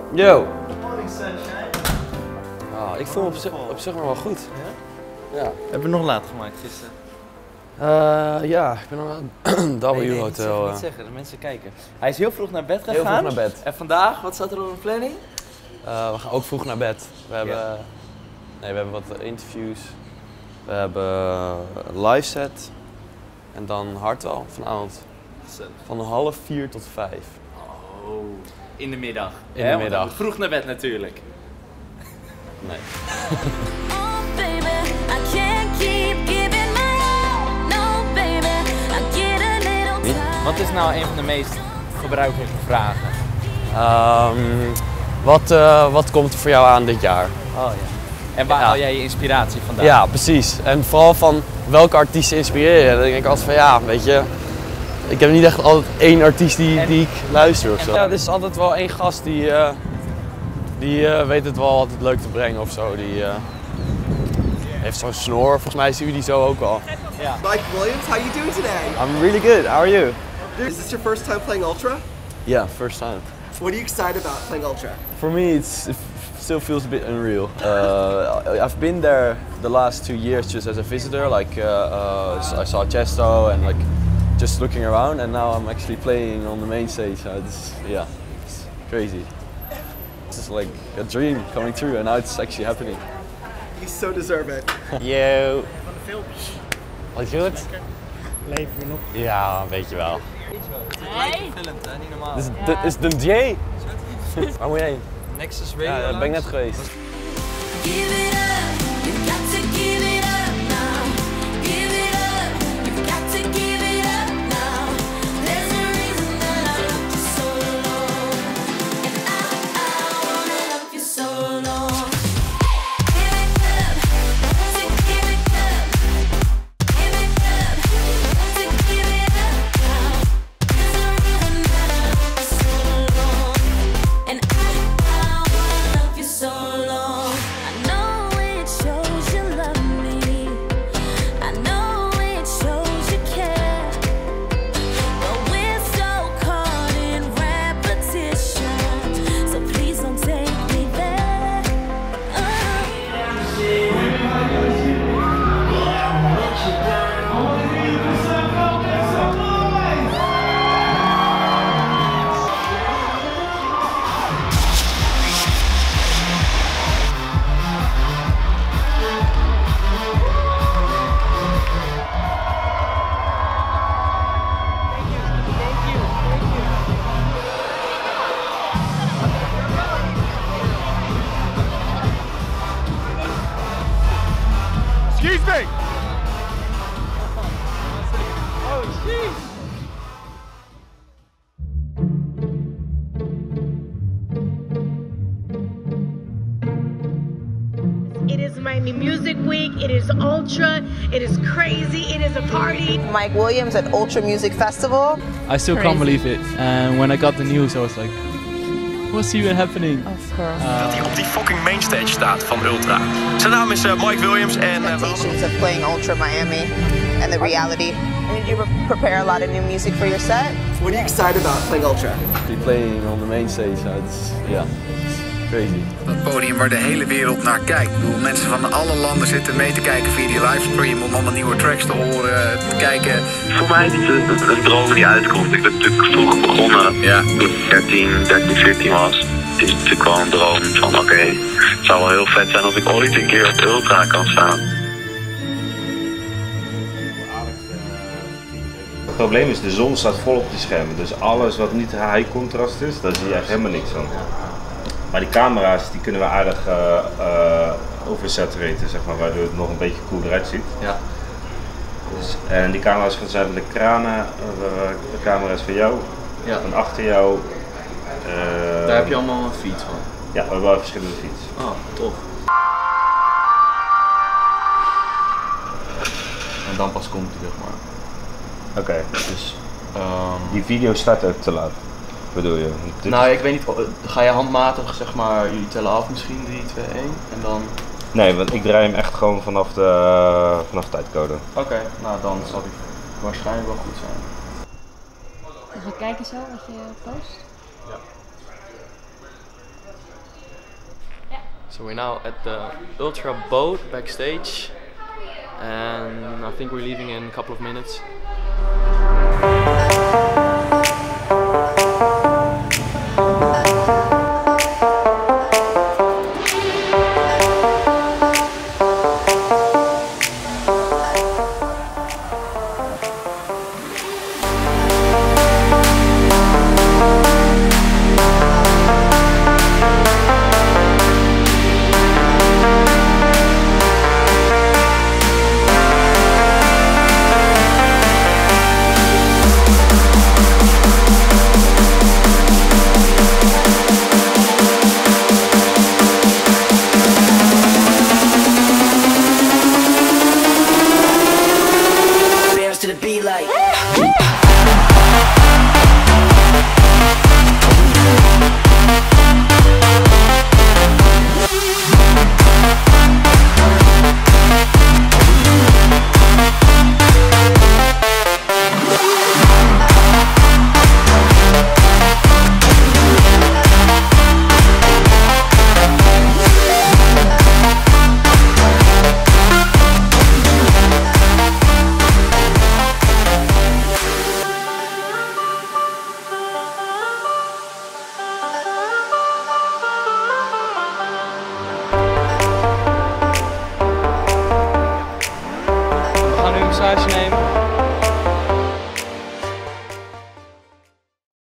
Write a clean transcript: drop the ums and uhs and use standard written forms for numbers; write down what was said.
Yo. Morning sunshine. Ik voel me op zich nog wel goed. Ja. Hebben we nog laat gemaakt gisteren? Ja, ik ben nog aan het W-hotel. Niet zeggen, de mensen kijken. Hij is heel vroeg naar bed gegaan. Heel vroeg naar bed. En vandaag, wat staat er op de planning? We gaan ook vroeg naar bed. We hebben wat interviews. We hebben een live set. En dan hardwell vanavond. Van 3:30 tot 5. Oh, in de middag. In de middag. Vroeg naar bed natuurlijk. Nee. Wat is nou een van de meest gebruikelijke vragen? Wat komt er voor jou aan dit jaar? Oh ja. En waar haal jij je inspiratie vandaan? Ja, precies. En vooral van welke artiesten inspireren. Dan denk ik altijd van ja, weet je, ik heb niet echt altijd één artiest die ik luister of zo. Ja, er is altijd wel één gast die weet het wel altijd leuk te brengen of zo. Die heeft zo'n snor. Volgens mij zien we die zo ook al. Ja. Mike Williams, how you doing today? I'm really good. How are you? Is this your first time playing Ultra? Yeah, first time. What are you excited about playing Ultra? For me, it still feels a bit unreal. I've been there the last 2 years just as a visitor. Like I saw Chesto and like just looking around, and now I'm actually playing on the main stage. It's crazy. It's like a dream coming true, and now it's actually happening. You so deserve it. Yo. Van de filmpjes. Wat goed? Leven we nog? Ja, weet je wel. Hey. Gefilmd, hè? Niet normaal. Dit is de J. Waar moet je heen? Nexus Radio. Ja, daar ben ik net geweest. Excuse me! Oh, jeez! It is Miami Music Week, it is Ultra, it is crazy, it is a party. Mike Williams at Ultra Music Festival. I still can't believe it. And when I got the news, I was like, what's even happening? Of course. Dat hij op die fucking mainstage staat van Ultra. Zijn naam is Mike Williams en... Expectations of playing Ultra Miami and the reality. And did you prepare a lot of new music for your set? What are you excited about playing Ultra? Playing on the main stage, crazy. Dat podium waar de hele wereld naar kijkt. Ik bedoel, mensen van alle landen zitten mee te kijken via die livestream om allemaal nieuwe tracks te horen, te kijken. Voor mij is het een droom die uitkomt. Ik ben natuurlijk vroeg begonnen toen ik 13, 14 was. Het is natuurlijk wel een droom van oké, het zou wel heel vet zijn als ik ooit een keer op de Ultra kan staan. Het probleem is, de zon staat vol op die schermen, dus alles wat niet high contrast is, daar zie je echt helemaal niks van. Maar die camera's die kunnen we aardig oversaturaten, zeg maar, waardoor het nog een beetje cooler uitziet. Ja. Dus, en die camera's zijn de kranen, de camera's van jou, en achter jou. Daar heb je allemaal een feed van? Ja, we hebben wel verschillende feeds. Oh, tof. En dan pas komt hij, zeg maar. Oké, dus die video staat ook te laat, bedoel je? Nou, ik weet niet, ga je handmatig, zeg maar, jullie tellen af misschien 3, 2, 1 en dan... Nee, want ik draai hem echt gewoon vanaf de tijdcode. Oké, nou dan zal die waarschijnlijk wel goed zijn. We gaan kijken zo wat je post. Ja. So we're now at the Ultra boat backstage, and I think we're leaving in a couple of minutes. We gaan nu een massage nemen.